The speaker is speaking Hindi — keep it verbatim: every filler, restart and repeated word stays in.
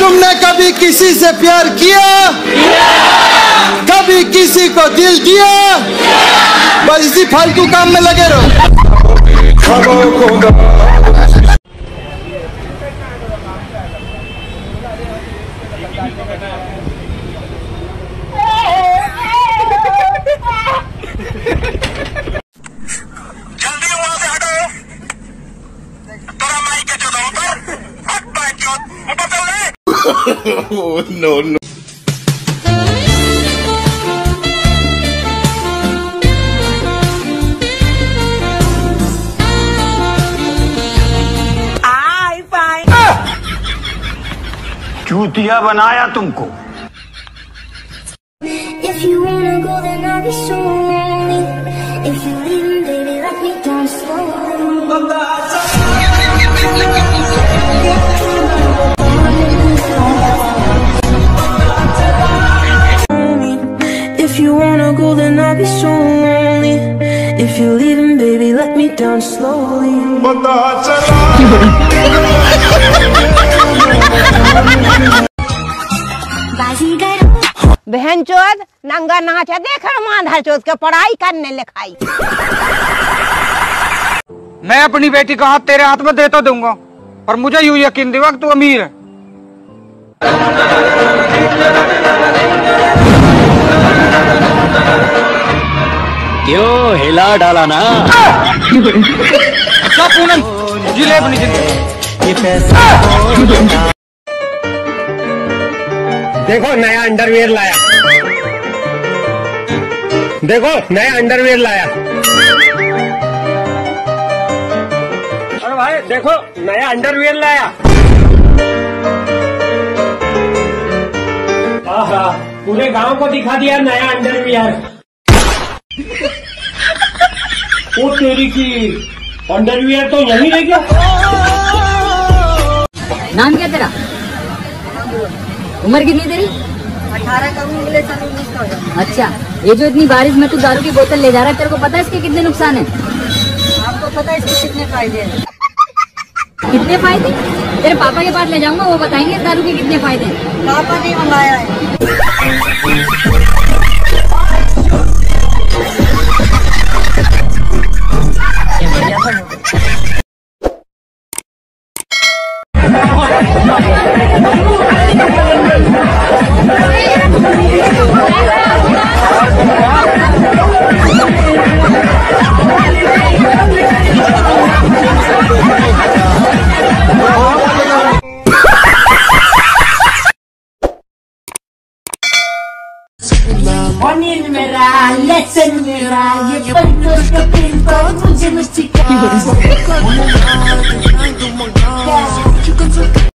तुमने कभी किसी से प्यार किया? कभी किसी को दिल दिया? बस इसी फालतू काम में लगे रहो। जल्दी वहां से हटो। तेरा माइक के चौदह पर हट बैठ जाओ। ऊपर चल रहे। No no. चूतिया बनाया तुमको। If you wanna go, then I'll be so lonely. If you leave, baby, let me down slowly. If you wanna go, then I'll be so lonely. If you're leaving, baby, let me down slowly. बहन चोद नंगा नाचा देख माधर चोद के पढ़ाई करने लिखाई। मैं अपनी बेटी का हाथ तेरे हाथ में दे तो दूंगा, पर मुझे यूं यकीन दिवा कि तू अमीर है। क्यों हिला डाला ना? अच्छा पूनम जिले अपनी जिंदगी। ये पैसा देखो नया अंडरवियर लाया। देखो नया अंडरवियर लाया। अरे भाई देखो नया अंडरवियर लाया। आहा पूरे गांव को दिखा दिया नया अंडरवियर। ओ तेरी की अंडरवियर तो यहीं रह गया। नाम क्या तेरा? उम्र कितनी तेरी? अठारह का हूँ, अगले साल उन्नीस का हो जाऊंगा। अच्छा, ये जो इतनी बारिश में तू दारू की बोतल ले जा रहा है, तेरे को पता है इसके कितने नुकसान है? आपको पता है इसके कितने फायदे हैं? कितने फायदे? तेरे पापा के पास ले जाऊंगा, वो बताएंगे दारू के कितने फायदे हैं। पापा ने मंगाया है। Onin मेरा लेसन मेरा ये पंतों का पिंपल मुझे मुझे